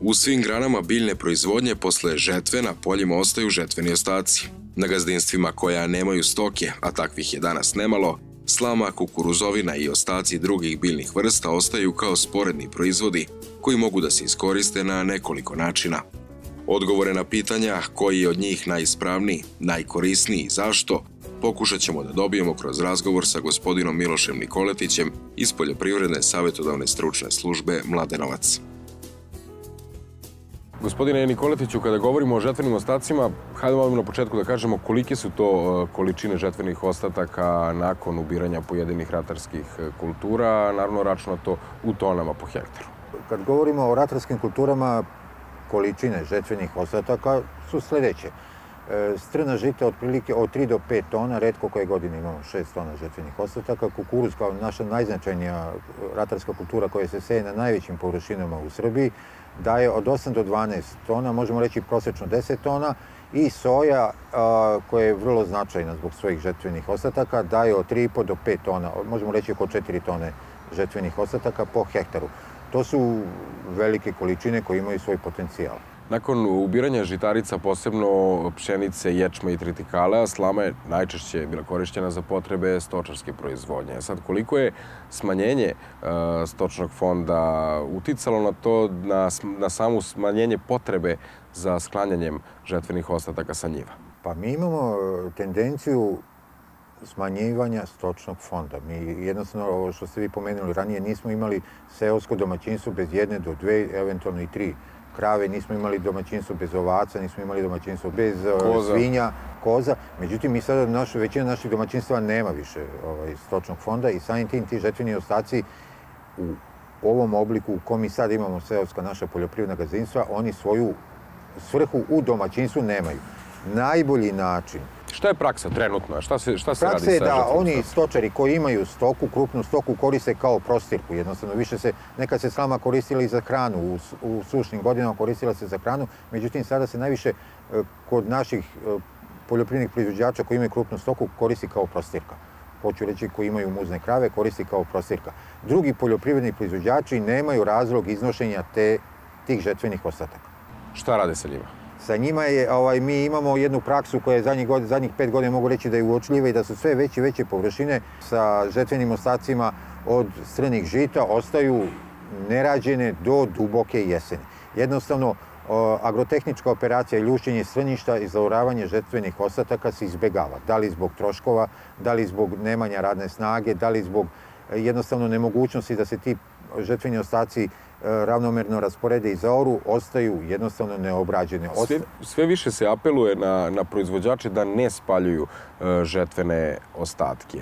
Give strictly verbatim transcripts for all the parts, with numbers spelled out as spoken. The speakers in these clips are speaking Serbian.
U svim granama biljne proizvodnje posle žetve na poljima ostaju žetveni ostaci. Na gazdinstvima koja nemaju stoke, a takvih je danas nemalo, slama, kukuruzovina i ostaci drugih biljnih vrsta ostaju kao sporedni proizvodi koji mogu da se iskoriste na nekoliko načina. Odgovore na pitanja koji je od njih najispravniji, najkorisniji i zašto, pokušat ćemo da dobijemo kroz razgovor sa gospodinom Milošem Nikoletićem iz Poljoprivredne savjetodavne stručne službe Mladenovac. Gospodine Nikoletiću, kada govorimo o žetvenim ostacima, hajde vam na početku da kažemo kolike su to količine žetvenih ostataka nakon ubiranja pojedinih ratarskih kultura, naravno računato u tonama po hektaru. Kad govorimo o ratarskim kulturama, količine žetvenih ostataka su sljedeće. Strna žita otprilike od tri do pet tona, retko koje godine imamo šest tona žetvenih ostataka. Kukuruz kao naša najznačajnija ratarska kultura koja se seje na najvećim površinama u Srbiji daje od osam do dvanaest tona, možemo reći prosječno deset tona, i soja koja je vrlo značajna zbog svojih žetvenih ostataka daje od tri i po do pet tona, možemo reći oko četiri tone žetvenih ostataka po hektaru. To su velike količine koje imaju svoj potencijal. Nakon ubiranja žitarica, posebno pšenice, ječma i tritikale, slama je najčešće bila korišćena za potrebe stočarske proizvodnje. Sad, koliko je smanjenje stočnog fonda uticalo na to, na samo smanjenje potrebe za sklanjanjem žetvenih ostataka sa njiva? Pa mi imamo tendenciju smanjivanja stočnog fonda. Mi jednostavno, ovo što ste vi pomenuli ranije, nismo imali seosko domaćinstvo bez jedne do dve, eventualno i tri krave, nismo imali domaćinstvo bez ovaca, nismo imali domaćinstvo bez svinja, koza. Međutim, mi sada, većina naših domaćinstva nema više stočnog fonda i samim tim ti žetveni ostaci u ovom obliku u kom mi sad imamo seoska naša poljoprivredna gazdinstva, oni svoju svrhu u domaćinstvu nemaju. Najbolji način... Šta je praksa trenutno? Šta se radi sa žetvenim? Praksa je da oni stočari koji imaju stoku, krupnu stoku, koriste kao prostirku. Jednostavno, više se, nekad se slama koristila i za hranu, u sušnim godinama koristila se za hranu, međutim, sada se najviše kod naših poljoprivrednih proizvođača koji imaju krupnu stoku koristi kao prostirka. Hoću reći, koji imaju muzne krave, koristi kao prostirka. Drugi poljoprivredni proizvođači nemaju razlog iznošenja tih žetvenih ostataka. Šta rade sa njima? Sa njima je, mi imamo jednu praksu koja je zadnjih pet godina mogu reći da je uočljiva i da su sve veće i veće površine sa žetvenim ostacima od strnih žita ostaju nerađene do duboke jeseni. Jednostavno, agrotehnička operacija ljušćenje strnjišta i zauravanje žetvenih ostataka se izbegava. Da li zbog troškova, da li zbog nemanja radne snage, da li zbog jednostavno nemogućnosti da se ti žetveni ostaci ravnomerno rasporede i zaoru, ostaju jednostavno neobrađene. Sve više se apeluje na proizvođače da ne spaljuju žetvene ostatke.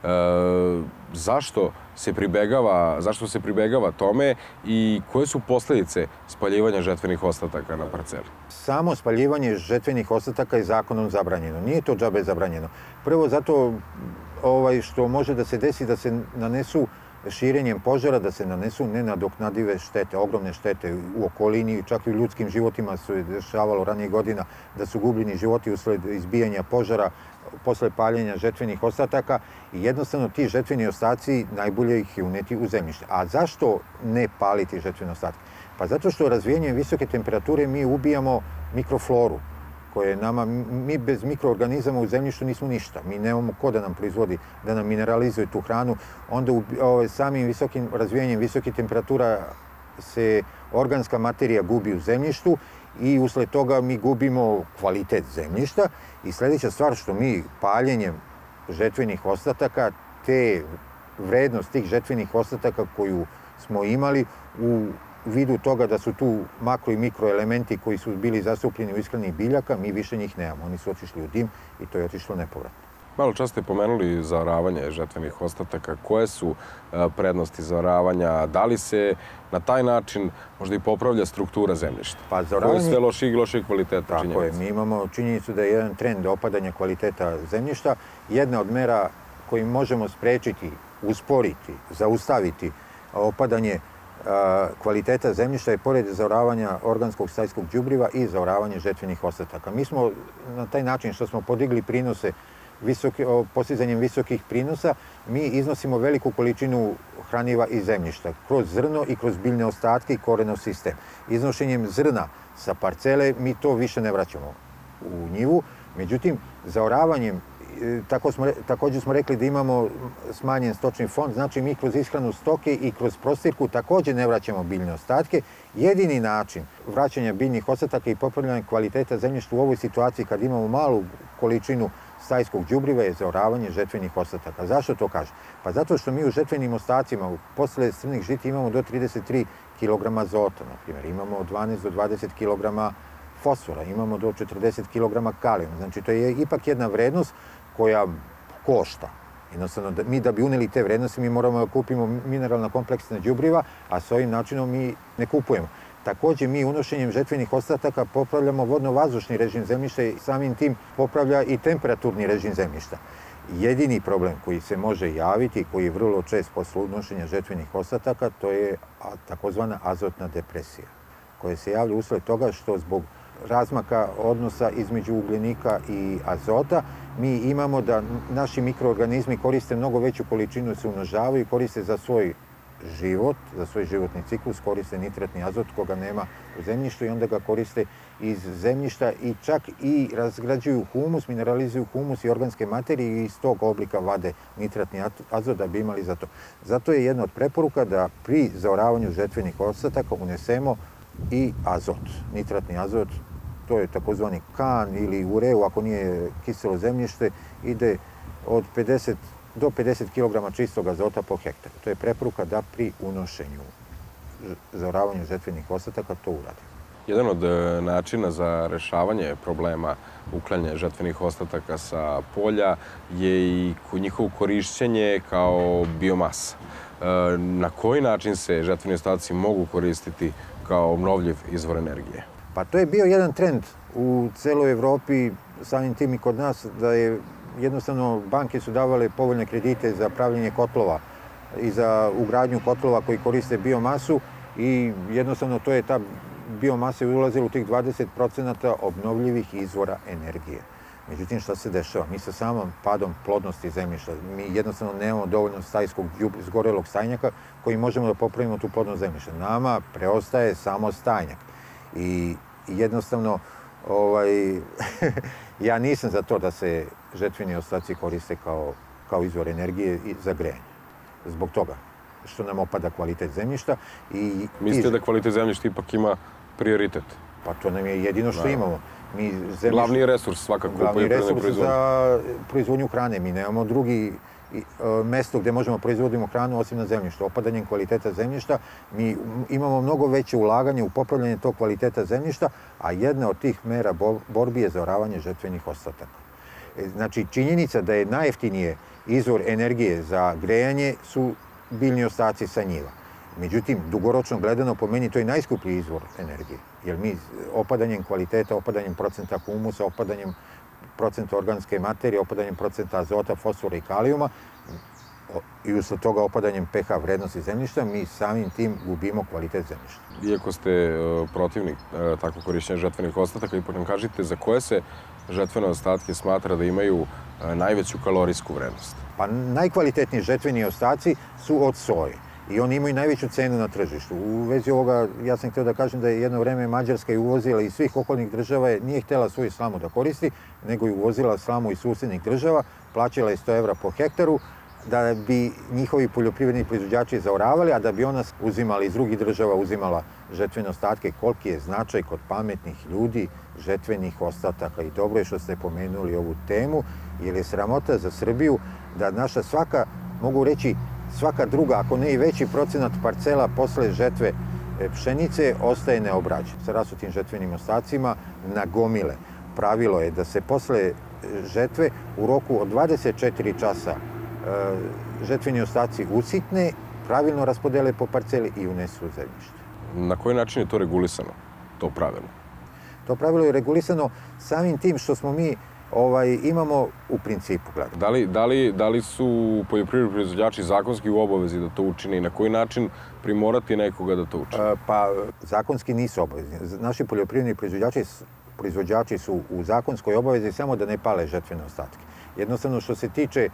Zašto se pribegava, zašto se pribegava tome i koje su posljedice spaljivanja žetvenih ostataka na parceli? Samo spaljivanje žetvenih ostataka je zakonom zabranjeno. Nije to džabe zabranjeno. Prvo zato što može da se desi da se nanesu širenjem požara, da se nanesu nenadoknadive štete, ogromne štete u okolini, čak i u ljudskim životima se dešavalo ranijih godina da su gubljeni životi usled izbijanja požara posle paljenja žetvenih ostataka i jednostavno ti žetveni ostaci najbolje ih je uneti u zemljište. A zašto ne paliti žetvene ostatke? Pa zato što razvijanjem visoke temperature mi ubijamo mikrofloru, koje nama, mi bez mikroorganizama u zemljištu nismo ništa. Mi nemamo ko da nam proizvodi, da nam mineralizuje tu hranu. Onda samim visokim razvijanjem visokih temperatura se organska materija gubi u zemljištu i usled toga mi gubimo kvalitet zemljišta. I sljedeća stvar što mi paljenjem žetvenih ostataka, te vrednost tih žetvenih ostataka koju smo imali u vidu toga da su tu makro i mikroelementi koji su bili zastupljeni u ishrani biljaka, mi više njih nemamo. Oni su otišli u dim i to je otišlo nepovratno. Malo čas ste pomenuli zaoravanje žetvenih ostataka. Koje su prednosti zaoravanja? Da li se na taj način možda i popravlja struktura zemljišta? Koje je sve loših i loših kvaliteta činjenica? Tako je. Mi imamo činjenicu da je jedan trend opadanja kvaliteta zemljišta. Jedna od mera koju možemo sprečiti, usporiti, zaustaviti opadanje kvaliteta zemljišta je pored zaoravanja organskog stajskog đubriva i zaoravanje žetvenih ostataka. Mi smo na taj način što smo podigli prinose visoki, postizanjem visokih prinosa, mi iznosimo veliku količinu hraniva iz zemljišta, kroz zrno i kroz biljne ostatke i korenov sistem. Iznošenjem zrna sa parcele mi to više ne vraćamo u njivu, međutim, zaoravanjem, tako smo, također smo rekli da imamo smanjen stočni fond, znači mi kroz ishranu stoke i kroz prostirku također ne vraćamo biljne ostatke. Jedini način vraćanja biljnih ostataka i popravljanja kvaliteta zemljišta u ovoj situaciji kad imamo malu količinu stajskog đubriva je zaoravanje žetvenih ostataka. Zašto to kažem? Pa zato što mi u žetvenim ostacima posle strnih žita imamo do trideset tri kilograma azota, na primjer, imamo od dvanaest do dvadeset kilograma fosfora, imamo do četrdeset kilograma kalijuma. Znači to je ipak jedna vrednost koja košta. Jednostavno, mi da bi uneli te vrednosti, mi moramo da kupimo mineralna kompleksna đubriva, a s ovim načinom mi ne kupujemo. Također, mi unošenjem žetvenih ostataka popravljamo vodno-vazdušni režim zemljišta i samim tim popravlja i temperaturni režim zemljišta. Jedini problem koji se može javiti, koji je vrlo čest posle unošenja žetvenih ostataka, to je takozvana azotna depresija, koja se javlja usled toga što zbog razmaka odnosa između ugljenika i azota, mi imamo da naši mikroorganizmi koriste mnogo veću količinu, se umnožavaju i koriste za svoj život, za svoj životni ciklus, koriste nitratni azot koga nema u zemljištu i onda ga koriste iz zemljišta i čak i razgrađuju humus, mineralizuju humus i organske materije i iz tog oblika vade nitratni azot da bi imali za to. Zato je jedna od preporuka da pri zaoravanju žetvenih ostataka unesemo i azot, nitratni azot, to je takozvani kan ili ureu, ako nije kiselo zemljište, ide od pedeset do pedeset kilograma čistog azota po hektaru. To je preporuka da pri unošenju, zaoravanju žetvenih ostataka to uradimo. Jedan od načina za rešavanje problema uklanjanja žetvenih ostataka sa polja je i njihovo korišćenje kao biomasa. Na koji način se žetveni ostaci mogu koristiti kao obnovljiv izvor energije? Pa to je bio jedan trend u celoj Evropi, samim tim i kod nas, da je jednostavno banke su davale povoljne kredite za pravljenje kotlova i za ugradnju kotlova koji koriste biomasu i jednostavno to je ta biomasa je ulazila u tih dvadeset procenata obnovljivih izvora energije. Međutim, šta se dešava? Mi sa samom padom plodnosti zemljišta, mi jednostavno nemamo dovoljno stajskog zgorelog stajnjaka koji možemo da popravimo tu plodnost zemljišta. Nama preostaje samo stajnjak. I jednostavno, ovaj, ja nisam za to da se žetveni ostaci koriste kao, kao izvor energije za grejanje. Zbog toga što nam opada kvalitet zemljišta. I mislite da kvalitet zemljišta ipak ima prioritet? Pa to nam je jedino što imamo. Mi zemljišta, glavni resurs svakako u poljoprivrednoj proizvodnji. Glavni resurs za proizvodnju hrane. Mi nemamo drugi mesto gdje možemo proizvoditi hranu osim na zemljištu. Opadanjem kvaliteta zemljišta mi imamo mnogo veće ulaganje u popravljanje tog kvaliteta zemljišta, a jedna od tih mera borbi je zaoravanje žetvenih ostataka. Znači, činjenica da je najjeftinije izvor energije za grejanje su biljni ostaci sa njiva. Međutim, dugoročno gledano, po meni to je najskuplji izvor energije. Jer mi opadanjem kvaliteta, opadanjem procenta humusa, opadanjem procenta organske materije, opadanjem procenta azota, fosfora i kalijuma i usled toga opadanjem pH vrednosti zemljišta, mi samim tim gubimo kvalitet zemljišta. Iako ste protivnik takvog korišćenja žetvenih ostataka, ipak nam kažete za koje se žetvene ostatke smatra da imaju najveću kalorijsku vrednost? Pa najkvalitetniji žetveni ostaci su od soje i oni imaju najveću cenu na tržištu. U vezi ovoga, ja sam htio da kažem da je jedno vreme Mađarska i uvozila iz svih okolnih država, nije htjela svoju slamu da koristi, nego je uvozila slamu iz susjednih država, plaćala je sto evra po hektaru, da bi njihovi poljoprivredni proizvođači zaoravali, a da bi ona uzimala iz drugih država, uzimala žetvene ostatke, koliki je značaj kod pametnih ljudi žetvenih ostataka. I dobro je što ste pomenuli ovu temu, jer je sramota za Srbiju da naša svaka, mogu reći, svaka druga, ako ne i veći procenat parcela posle žetve pšenice ostaje neobrađen. Sa rasutim žetvenim ostacima na gomile. Pravilo je da se posle žetve u roku od dvadeset četiri časa žetveni ostaci usitne, pravilno raspodele po parceli i unesu u zemljište. Na koji način je to regulisano, to pravilo? To pravilo je regulisano samim tim što smo mi ovaj, imamo u principu gledati. Da li, da li, da li su poljoprivredni proizvođači zakonski u obavezi da to učine i na koji način primorati nekoga da to učine? Pa zakonski nisu obavezni. Naši poljoprivredni proizvođači proizvođači su u zakonskoj obavezi samo da ne pale žetvene ostatke. Jednostavno što se tiče,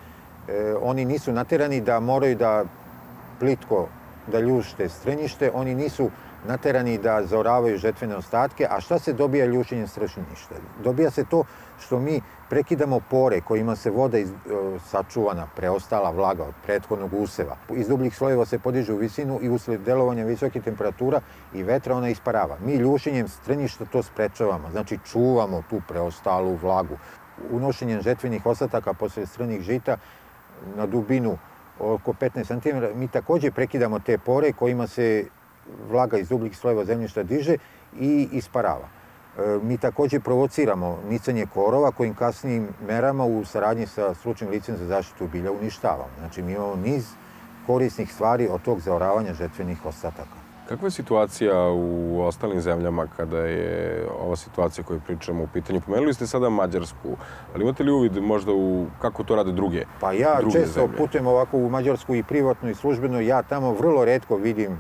oni nisu naterani da moraju da plitko da ljušte strenište, oni nisu naterani da zaoravaju žetvene ostatke, a šta se dobija ljušenjem streništa? Dobija se to što mi prekidamo pore kojima se voda iz, sačuvana, preostala vlaga od prethodnog useva. Iz dubljih slojeva se podiže u visinu i usled delovanja visokih temperatura i vetra ona isparava. Mi ljušenjem streništa to sprečavamo, znači čuvamo tu preostalu vlagu. Unošenjem žetvenih ostataka posle strnih žita na dubinu oko petnaest centimetara mi takođe prekidamo te pore kojima se vlaga iz dubljih slojeva zemljišta diže i isparava. Mi takođe provociramo nicanje korova kojim kasnijim merama u saradnji sa stručnim licem za zaštitu bilja uništavamo. Znači mi imamo niz korisnih stvari od tog zaoravanja žetvenih ostataka. Kakva je situacija u ostalim zemljama kada je ova situacija koju pričamo u pitanju? Pomenuli ste sada Mađarsku, ali imate li uvid možda u kako to rade druge zemlje? Pa ja često putujem ovako u Mađarsku i privatno i službeno, ja tamo vrlo retko vidim,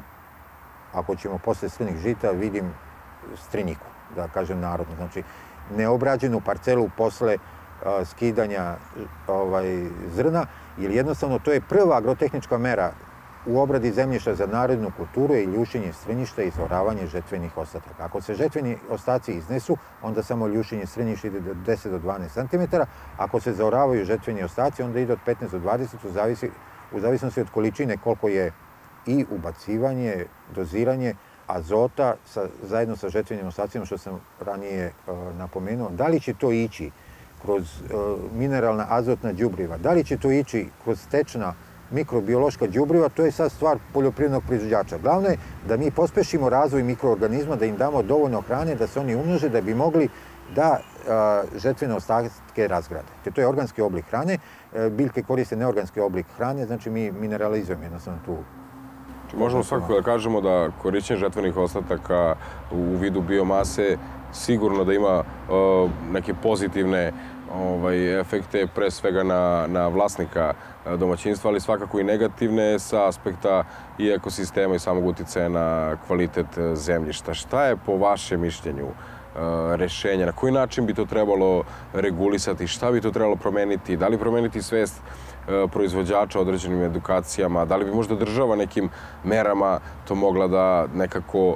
ako ćemo posle strnih žita, vidim striniku, da kažem narodno. Znači, neobrađenu parcelu posle a, skidanja ovaj, zrna, jer jednostavno to je prva agrotehnička mera u obradi zemljišta za narodnu kulturu je ljušenje strništa i zaoravanje žetvenih ostataka. Ako se žetveni ostaci iznesu, onda samo ljušenje strništa ide do deset do dvanaest centimetara. Ako se zaoravaju žetveni ostaci, onda ide od petnaest do dvadeset, u, zavisi, u zavisnosti od količine koliko je i ubacivanje, doziranje azota sa, zajedno sa žetvenim ostacima, što sam ranije e, napomenuo. Da li će to ići kroz e, mineralna azotna đubriva, da li će to ići kroz tečna mikrobiološka đubriva, to je sad stvar poljoprivrednog proizvođača. Glavno je da mi pospešimo razvoj mikroorganizma, da im damo dovoljno hrane, da se oni umnože, da bi mogli da a, žetvene ostatke razgrade. Te to je organski oblik hrane, e, biljke koriste neorganski oblik hrane, znači mi mineralizujemo jednostavno tu. Možemo svakako da kažemo da korišćenje žetvenih ostataka u vidu biomase sigurno da ima uh, neke pozitivne ovaj, efekte, pre svega na, na vlasnika domaćinstva, ali svakako i negativne sa aspekta i ekosistema i samog uticaja na kvalitet zemljišta. Šta je po vašem mišljenju uh, rešenja? Na koji način bi to trebalo regulisati? Šta bi to trebalo promeniti? Da li promeniti svest uh, proizvođača određenim edukacijama? Da li bi možda država nekim merama to mogla da nekako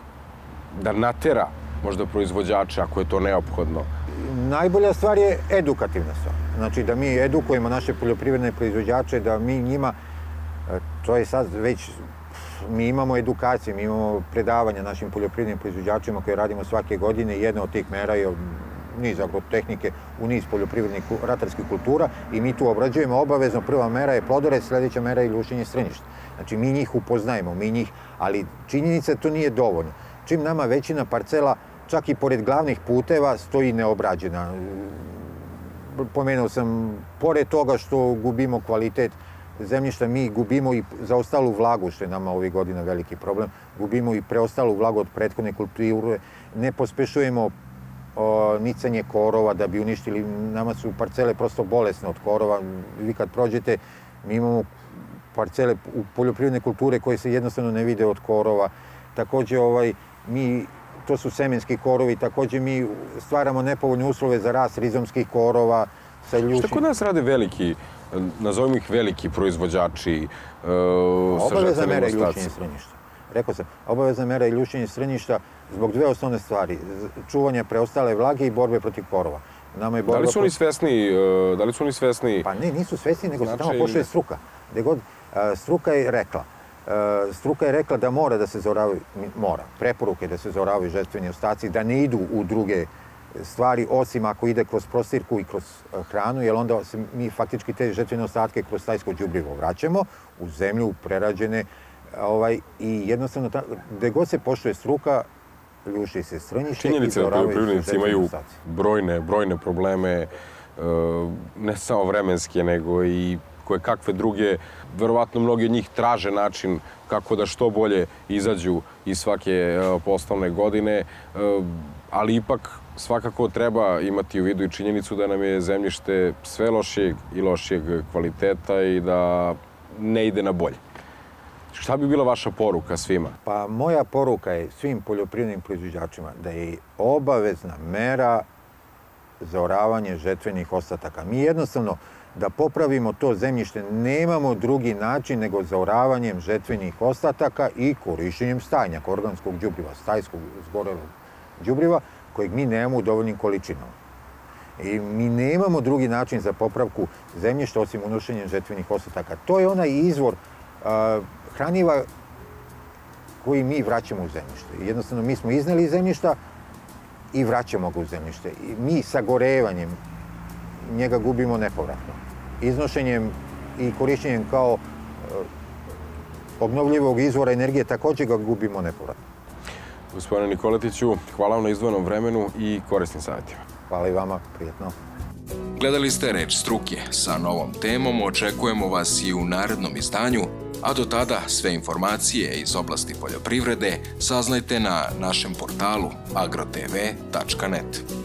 da natera možda proizvođača ako je to neophodno? Najbolja stvar je edukativna stvar. Znači da mi edukujemo naše poljoprivredne proizvođače, da mi njima, to je sad već, mi imamo edukacije, mi imamo predavanja našim poljoprivrednim proizvođačima koje radimo svake godine. Jedna od tih mera je niz agrotehnike u niz poljoprivrednih ratarskih kultura i mi tu obrađujemo obavezno. Prva mera je plodored, sljedeća mera je ljušenje strništa. Znači mi njih upoznajemo, mi njih, ali činjenica to nije dovoljno. Čim nama većina parcela čak i pored glavnih puteva stoji neobrađena. Pomenuo sam, pored toga što gubimo kvalitet zemljišta, mi gubimo i zaostalu vlagu, što je nama ovih godina veliki problem. Gubimo i preostalu vlagu od prethodne kulture. Ne pospešujemo o, nicanje korova da bi uništili. Nama su parcele prosto bolesne od korova. Vi kad prođete, mi imamo parcele u poljoprivredne kulture koje se jednostavno ne vide od korova. Takođe, ovaj, mi to su semenski korovi, takođe mi stvaramo nepovoljne uslove za rast rizomskih korova sa ljušim. Šta kod nas rade veliki, nazovimo ih veliki proizvođači uh, sa obavezna mera žetvenim i ljušenje ostacima? strništa. Rekao sam, obavezna mera i ljušenje strništa zbog dve osnovne stvari. Čuvanja preostale vlage i borbe protiv korova. Nama je borba da li su oni protiv... svesni, uh, da li su oni svesni? Pa ne, nisu svesni, nego se Znači... tamo pošle struka. Gde god, uh, struka je rekla. Uh, struka je rekla da mora da se zaoravaju, mora, preporuke da se zaoravaju žetveni ostaci, da ne idu u druge stvari, osim ako ide kroz prostirku i kroz hranu, jer onda se mi faktički te žetvene ostatke kroz stajsko đubrivo vraćamo u zemlju, prerađene, ovaj, i jednostavno, gde god se poštuje struka, ljuši se strnište i zaoravaju poljoprivrednici imaju brojne, brojne probleme, ne samo vremenske, nego i koje kakve druge. Verovatno mnogi od njih traže način kako da što bolje izađu iz svake poslovne godine, ali ipak svakako treba imati u vidu i činjenicu da nam je zemljište sve lošijeg i lošijeg kvaliteta i da ne ide na bolje. Šta bi bila vaša poruka svima? Pa moja poruka je svim poljoprivrednim proizvođačima da je obavezna mera zaoravanje žetvenih ostataka. Mi jednostavno da popravimo to zemljište nemamo drugi način nego zaoravanjem žetvenih ostataka i korišćenjem stajnjaka, organskog đubriva, stajskog zgorelog đubriva, kojeg mi nemamo u dovoljnim količinama. I mi nemamo drugi način za popravku zemljišta osim unošenjem žetvenih ostataka. To je onaj izvor uh, hraniva koji mi vraćamo u zemljište. Jednostavno, mi smo izneli iz zemljišta i vraćamo ga u zemljište. I mi sagorevanjem njega gubimo nepovratno. Iznošenjem i korišćenjem kao uh, obnovljivog izvora energije također ga gubimo nepovratno. Gospodine Nikoletiću, hvala vam na izdvojenom vremenu i korisnim savjetima. Hvala i vama, prijetno. Gledali ste Reč struke. Sa novom temom očekujemo vas i u narednom izdanju, a do tada sve informacije iz oblasti poljoprivrede saznajte na našem portalu agrotv tačka net.